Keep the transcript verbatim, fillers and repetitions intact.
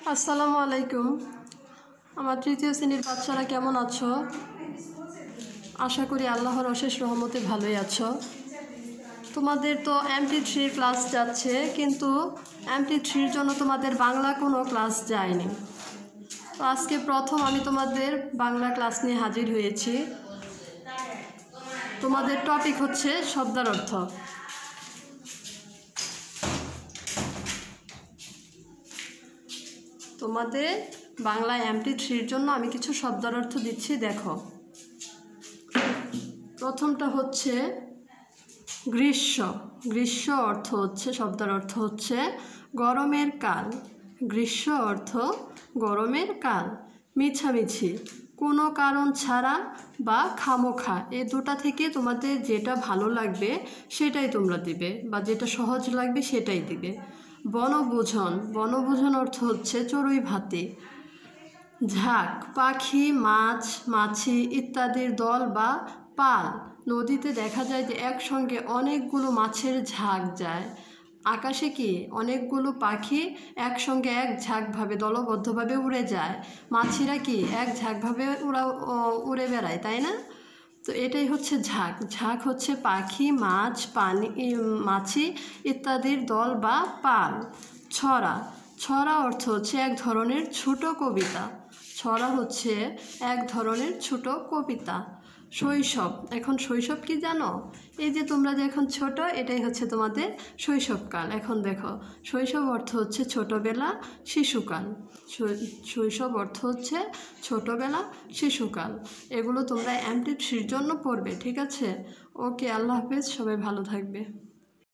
আসসালামু আলাইকুম। আমার তৃতীয় শ্রেণীর বাচ্চারা কেমন আছো? আশা করি আল্লাহর অশেষ রহমতে ভালোই আছো। তোমাদের তো এমটি থ্রির ক্লাস যাচ্ছে, কিন্তু এমটি থ্রির জন্য তোমাদের বাংলা কোনো ক্লাস যায়নি। তো আজকে প্রথম আমি তোমাদের বাংলা ক্লাস নিয়ে হাজির হয়েছি। তোমাদের টপিক হচ্ছে শব্দার্থ। তোমাদের বাংলা এমটি থ্রির জন্য আমি কিছু শব্দার্থ দিচ্ছি, দেখো। প্রথমটা হচ্ছে গ্রীষ্ম। গ্রীষ্ম অর্থ হচ্ছে, শব্দের অর্থ হচ্ছে গরমের কাল। গ্রীষ্ম অর্থ গরমের কাল। মিছামিছি, কোনো কারণ ছাড়া বা খামোখা, এই দুটা থেকে তোমাদের যেটা ভালো লাগবে সেটাই তোমরা দিবে, বা যেটা সহজ লাগবে সেটাই দিবে। বনভোজন। বনভোজন অর্থ হচ্ছে চড়ুই ভাতি। ঝাঁক, পাখি, মাছ, মাছি ইত্যাদির দল বা পাল। নদীতে দেখা যায় যে একসঙ্গে অনেকগুলো মাছের ঝাঁক যায়। আকাশে কি অনেকগুলো পাখি একসঙ্গে এক ঝাঁকভাবে দলবদ্ধভাবে উড়ে যায়। মাছিরা কি এক ঝাঁকভাবে উড়া উড়ে বেড়ায়, তাই না? তো এটাই হচ্ছে ঝাঁক। ঝাঁক হচ্ছে পাখি, মাছ, পানি, মাছি ইত্যাদির দল বা পাল। ছড়া। ছড়া অর্থ হচ্ছে এক ধরনের ছোট কবিতা। ছড়া হচ্ছে এক ধরনের ছোট কবিতা। শৈশব। এখন শৈশব কি জানো? এই যে তোমরা যে এখন ছোট, এটাই হচ্ছে তোমাদের শৈশবকাল। এখন দেখো, শৈশব অর্থ হচ্ছে ছোটবেলা, শিশুকাল। শৈশব অর্থ হচ্ছে ছোটবেলা, শিশুকাল। এগুলো তোমরা এমটি থ্রির জন্য পড়বে, ঠিক আছে? ওকে, আল্লাহ হাফেজ, সবাই ভালো থাকবে।